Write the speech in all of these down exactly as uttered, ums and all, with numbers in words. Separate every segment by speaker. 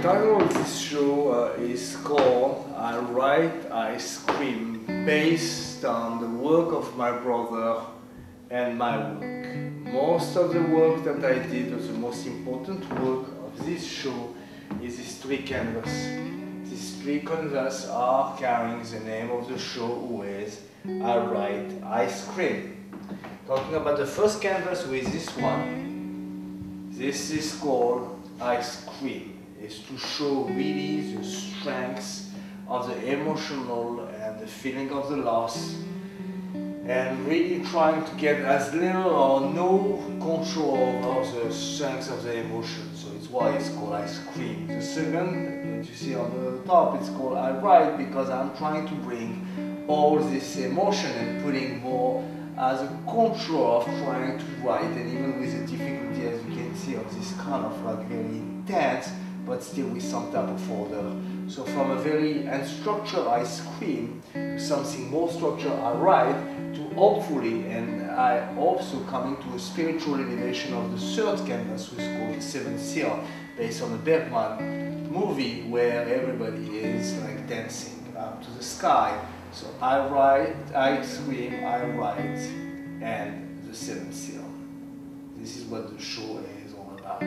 Speaker 1: title of this show uh, is called I Write, I Scream, based on the work of my brother and my work. Most of the work that I did, or the most important work of this show, is these three canvases. These three canvases are carrying the name of the show, who is I Write, I Scream. Talking about the first canvas, who is this one, this is called I Scream. Is to show really the strengths of the emotional and the feeling of the loss, and really trying to get as little or no control over the strengths of the emotion. So it's why it's called I Scream. The second, that you see on the top, it's called I Write, because I'm trying to bring all this emotion and putting more as a control of trying to write, and even with the difficulty, as you can see, of this kind of like very intense, but still with some type of order. So from a very unstructured I Scream to something more structured I Write, to hopefully, and I also coming to a spiritual elevation of the third canvas, which is called The Seventh Seal, based on the Bergman movie where everybody is like dancing up to the sky. So I write, I scream, I write, and The Seventh Seal. This is what the show is all about.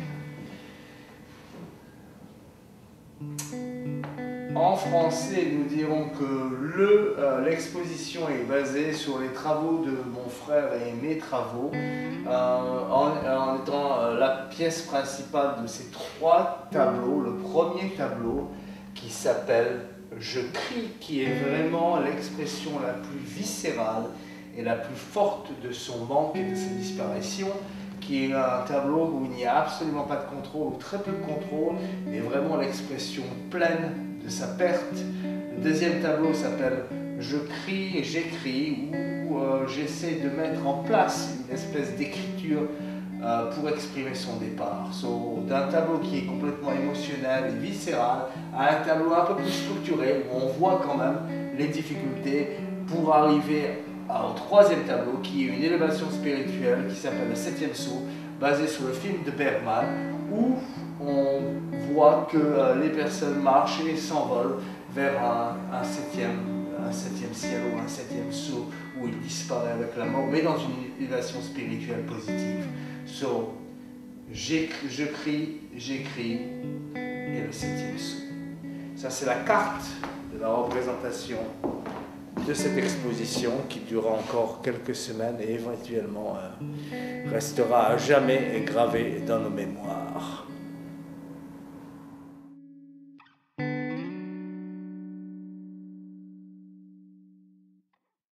Speaker 1: En français, nous dirons que l'exposition euh, est basée sur les travaux de mon frère et mes travaux, euh, en, en étant euh, la pièce principale de ces trois tableaux. Le premier tableau qui s'appelle « Je crie », qui est vraiment l'expression la plus viscérale et la plus forte de son manque et de sa disparition, qui est un tableau où il n'y a absolument pas de contrôle ou très peu de contrôle, mais vraiment l'expression pleine de sa perte. Le deuxième tableau s'appelle « Je crie et j'écris » où euh, j'essaie de mettre en place une espèce d'écriture euh, pour exprimer son départ. So, d'un tableau qui est complètement émotionnel et viscéral à un tableau un peu plus structuré où on voit quand même les difficultés pour arriver au troisième tableau, qui est une élévation spirituelle qui s'appelle le septième saut, basé sur le film de Bergman, où on voit que euh, les personnes marchent et s'envolent vers un, un, septième, un septième ciel ou un septième saut, où il disparaît avec la mort, mais dans une élévation spirituelle positive. So, je crie, j'écris, et le septième saut. Ça, c'est la carte de la représentation de cette exposition qui durera encore quelques semaines et éventuellement euh, restera à jamais gravée dans nos mémoires.